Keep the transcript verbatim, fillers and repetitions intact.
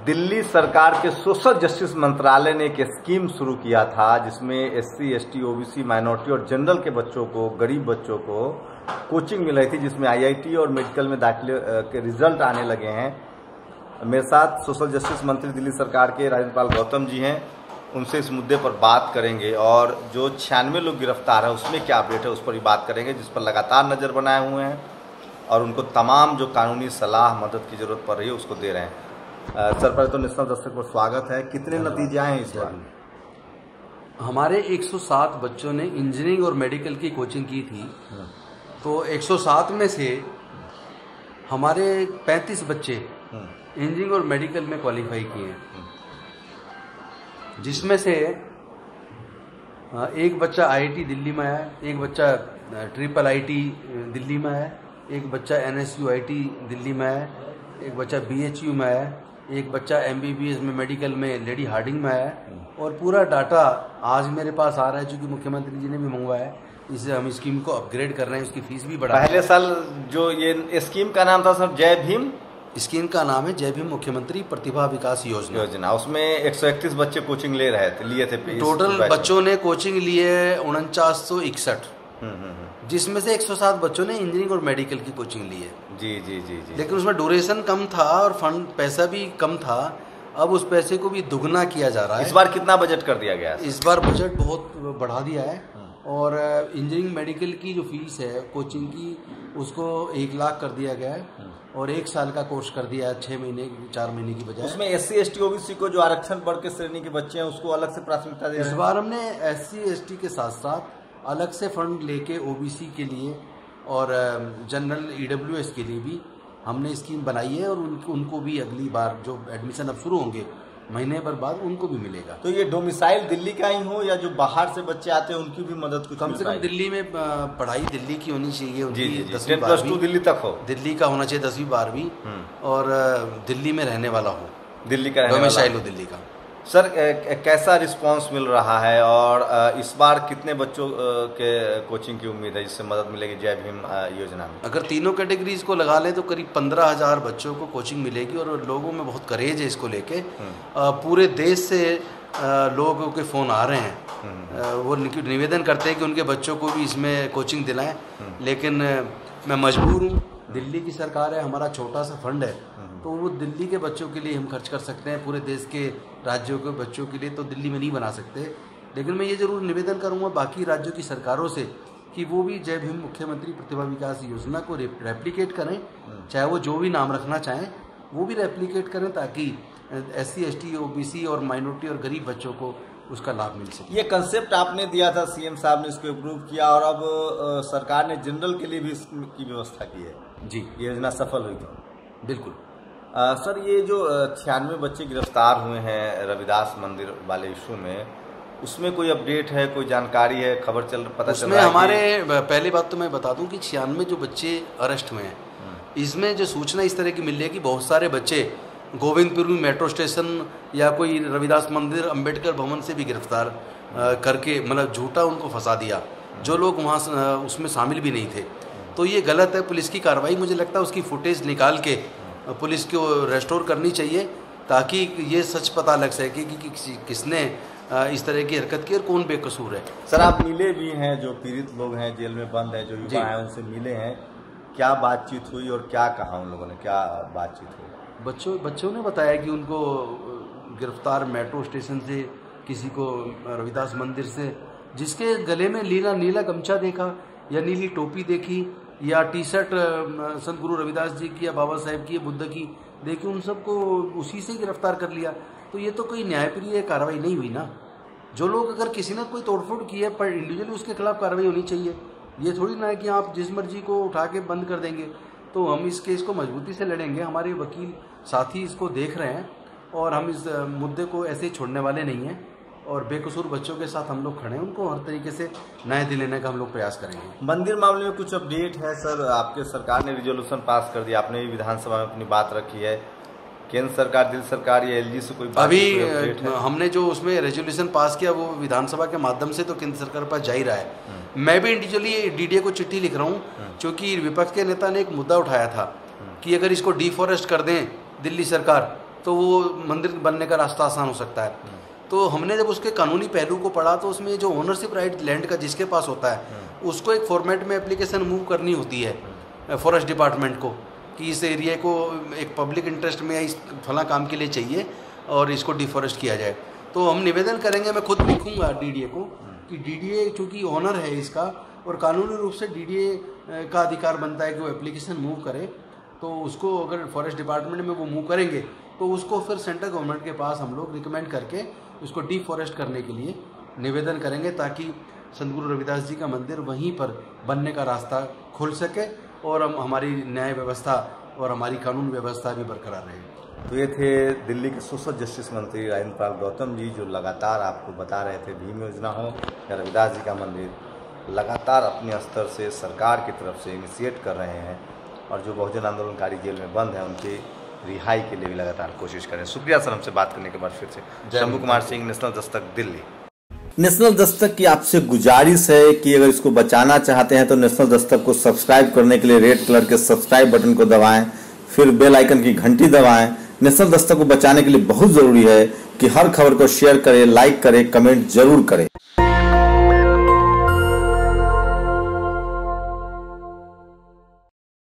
दिल्ली सरकार के social justice मंत्रालय ने एक स्कीम शुरू किया था जिसमें एससी, एसटी, ओबीसी, माइनॉरिटी और जनरल के बच्चों को, गरीब बच्चों को कोचिंग मिल रही थी, जिसमें आईआईटी और मेडिकल में दाखिले के रिजल्ट आने लगे हैं। मेरे साथ सोशल जस्टिस मंत्री दिल्ली सरकार के राजेंद्र पाल गौतम जी हैं, उनसे इस मुद्दे पर बात करेंगे और जो छियानवे लोग गिरफ्तार हैं उसमें क्या अपडेट है उस पर भी बात करेंगे, जिस पर लगातार नज़र बनाए हुए हैं और उनको तमाम जो कानूनी सलाह मदद की जरूरत पड़ रही है उसको दे रहे हैं। सर पहले तो नेशनल दस्तक पर स्वागत है। कितने नतीजे आए हैं इस बार? हमारे एक सौ सात बच्चों ने इंजीनियरिंग और मेडिकल की कोचिंग की थी, तो एक सौ सात में से हमारे पैंतीस बच्चे इंजीनियरिंग और मेडिकल में क्वालिफाई किए हैं, जिसमें से एक बच्चा आईआईटी दिल्ली में है, एक बच्चा ट्रिपल आईटी दिल्ली में है, एक बच्चा एनएसयू आईटी दिल्ली में है, एक बच्चा बीएचयू में है, एक बच्चा एमबीबीएस में मेडिकल में लेडी हार्डिंग में है। और पूरा डाटा आज मेरे पास आ रहा है, चूंकि मुख्यमंत्री जी ने भी मंगवाया है, इससे हम स्कीम को अपग्रेड कर रहे हैं, उसकी फीस भी बढ़ा। पहले साल जो ये स्कीम का नाम था सर जय भीम, स्कीम का नाम है जय भीम मुख्यमंत्री प्रतिभा विकास योजना योजना उसमें एक सौ इकतीस बच्चे कोचिंग ले रहे थे लिए थे टोटल बच्चों ने कोचिंग लिए उनचास सौ इकसठ, जिसमें से एक सौ सात बच्चों ने इंजीनियरिंग और मेडिकल की कोचिंग ली है। जी जी जी जी लेकिन उसमें ड्यूरेशन कम था और फंड पैसा भी कम था। अब उस पैसे को भी दुगना किया जा रहा है। इस बार कितना बजट कर दिया गया है? इस बार बजट बहुत बढ़ा दिया है और इंजीनियरिंग मेडिकल की जो फीस है कोचिंग की उसको एक लाख कर दिया गया है और एक साल का कोर्स कर दिया है, छह महीने चार महीने की बजाय। उसमें S C, S T, OBC को जो आरक्षण वर्ग के श्रेणी के बच्चे हैं उसको अलग से प्राथमिकता दे रहे हैं। इस बार हमने एस सी एस टी के साथ साथ अलग से फंड लेके ओबीसी के लिए और जनरल ईडब्ल्यूएस के लिए भी हमने स्कीम बनाई है और उनको उनको भी अगली बार जो एडमिशन अब शुरू होंगे महीने भर बाद उनको भी मिलेगा। तो ये डोमिसाइल दिल्ली का ही हो या जो बाहर से बच्चे आते हैं उनकी भी मदद कुछ कम से कम दिल्ली में पढ़ाई दिल्ली की होनी चाहिए, उनकी दसवीं प्लस टू दिल्ली तक हो, दिल्ली का होना चाहिए दसवीं बारहवीं और दिल्ली में रहने वाला हो, दिल्ली का डोमिसाइल हो दिल्ली का। सर कैसा रिस्पांस मिल रहा है और इस बार कितने बच्चों के कोचिंग की उम्मीद है जिससे मदद मिलेगी जय भीम योजना में? अगर तीनों कैटेगरीज को लगा लें तो करीब पंद्रह हजार बच्चों को कोचिंग मिलेगी और लोगों में बहुत करेज है इसको लेके। पूरे देश से लोगों के फ़ोन आ रहे हैं, वो निवेदन करते हैं कि उनके बच्चों को भी इसमें कोचिंग दिलाएं, लेकिन मैं मजबूर हूँ। दिल्ली की सरकार है, हमारा छोटा सा फंड है, तो वो दिल्ली के बच्चों के लिए हम खर्च कर सकते हैं, पूरे देश के राज्यों के बच्चों के लिए तो दिल्ली में नहीं बना सकते। लेकिन मैं ये जरूर निवेदन करूँगा बाकी राज्यों की सरकारों से कि वो भी जय भीम मुख्यमंत्री प्रतिभा विकास योजना को रेप्लिकेट करें, चाहे वो जो भी नाम रखना चाहें वो भी रेप्लिकेट करें, ताकि S C, S T, O B C और माइनॉरिटी और गरीब बच्चों को उसका लाभ मिल सके। ये कंसेप्ट आपने दिया था, सीएम साहब ने इसको अप्रूव किया और अब सरकार ने जनरल के लिए भी इसकी व्यवस्था की है। जी, ये योजना सफल हुई थी। बिल्कुल। आ, सर ये जो छियानवे बच्चे गिरफ्तार हुए हैं रविदास मंदिर वाले इशू में, उसमें कोई अपडेट है, कोई जानकारी है, खबर चल पता चल रहा है? हमारे पहली बात तो मैं बता दूं कि छियानवे जो बच्चे अरेस्ट हुए हैं, इसमें जो सूचना इस तरह की मिल रही है कि बहुत सारे बच्चे गोविंदपुर मेट्रो स्टेशन या कोई रविदास मंदिर अंबेडकर भवन से भी गिरफ्तार करके मतलब झूठा उनको फंसा दिया, जो लोग वहाँ उसमें शामिल भी नहीं थे। तो ये गलत है। पुलिस की कार्रवाई, मुझे लगता है उसकी फुटेज निकाल के पुलिस को रेस्टोर करनी चाहिए ताकि ये सच पता लग सके कि, कि, कि किसने इस तरह की हरकत की और कौन बेकसूर है। सर आप मिले भी हैं, जो पीड़ित लोग हैं, जेल में बंद हैं, जो युवा हैं, उनसे मिले हैं, क्या बातचीत हुई और क्या कहा उन लोगों ने, क्या बातचीत हुई? बच्चों बच्चों ने बताया कि उनको गिरफ्तार मेट्रो स्टेशन से, किसी को रविदास मंदिर से, जिसके गले में नीला नीला गमछा देखा या नीली टोपी देखी या टी शर्ट संत गुरु रविदास जी की या बाबा साहेब की या बुद्ध की देखी, उन सबको उसी से गिरफ्तार कर लिया। तो ये तो कोई न्यायप्रिय कार्रवाई नहीं हुई ना। जो लोग अगर किसी ने कोई तोड़फोड़ की है पर इंडिविजुअली उसके खिलाफ कार्रवाई होनी चाहिए। ये थोड़ी ना है कि आप जिस मर्जी को उठा के बंद कर देंगे। तो हम इस केस को मजबूती से लड़ेंगे, हमारे वकील साथी इसको देख रहे हैं और हम इस मुद्दे को ऐसे ही छोड़ने वाले नहीं हैं और बेकसूर बच्चों के साथ हम लोग खड़े हैं, उनको हर तरीके से न्याय दिलाने का हम लोग प्रयास करेंगे। मंदिर मामले में कुछ अपडेट है सर? आपके सरकार ने रिजोल्यूशन पास कर दिया, आपने भी विधानसभा में अपनी बात रखी है, केंद्र सरकार, दिल्ली सरकार या एलजी से कोई बात? अभी हमने जो उसमें रेजोल्यूशन पास किया वो विधानसभा के माध्यम से तो केंद्र सरकार के पास जा ही रहा है। मैं भी इंडिविजुअली डीडीए को चिट्ठी लिख रहा हूँ, क्योंकि विपक्ष के नेता ने एक मुद्दा उठाया था कि अगर इसको डिफॉरेस्ट कर दें दिल्ली सरकार तो वो मंदिर बनने का रास्ता आसान हो सकता है। तो हमने जब उसके कानूनी पहलू को पढ़ा तो उसमें जो ओनरशिप राइट लैंड का जिसके पास होता है उसको एक फॉर्मेट में एप्लीकेशन मूव करनी होती है फॉरेस्ट डिपार्टमेंट को कि इस एरिया को एक पब्लिक इंटरेस्ट में इस फला काम के लिए चाहिए और इसको डिफॉरेस्ट किया जाए। तो हम निवेदन करेंगे, मैं खुद लिखूंगा डीडीए को कि डीडीए चूँकि ओनर है इसका और कानूनी रूप से डीडीए का अधिकार बनता है कि वो एप्लीकेशन मूव करे, तो उसको अगर फॉरेस्ट डिपार्टमेंट में वो मूव करेंगे तो उसको फिर सेंट्रल गवर्नमेंट के पास हम लोग रिकमेंड करके उसको डिफॉरेस्ट करने के लिए निवेदन करेंगे ताकि संत गुरु रविदास जी का मंदिर वहीं पर बनने का रास्ता खुल सके और हम हमारी न्याय व्यवस्था और हमारी कानून व्यवस्था भी बरकरार रहे। तो ये थे दिल्ली के सोशल जस्टिस मंत्री राजेंद्र पाल गौतम जी, जो लगातार आपको बता रहे थे भीम योजना हो या रविदास जी का मंदिर, लगातार अपने स्तर से सरकार की तरफ से इनिशिएट कर रहे हैं और जो बहुजन आंदोलनकारी जेल में बंद है उनकी रिहाई के लिए भी लगातार कोशिश करें। शुक्रिया सर, हमसे बात करने के बाद फिर से। शंभू कुमार सिंह, नेशनल दस्तक, दिल्ली। नेशनल दस्तक की आपसे गुजारिश है कि अगर इसको बचाना चाहते हैं तो नेशनल दस्तक को सब्सक्राइब करने के लिए रेड कलर के सब्सक्राइब बटन को दबाएं, फिर बेल आइकन की घंटी दबाएं। नेशनल दस्तक को बचाने के लिए बहुत जरूरी है कि हर खबर को शेयर करें, लाइक करें, कमेंट जरूर करें।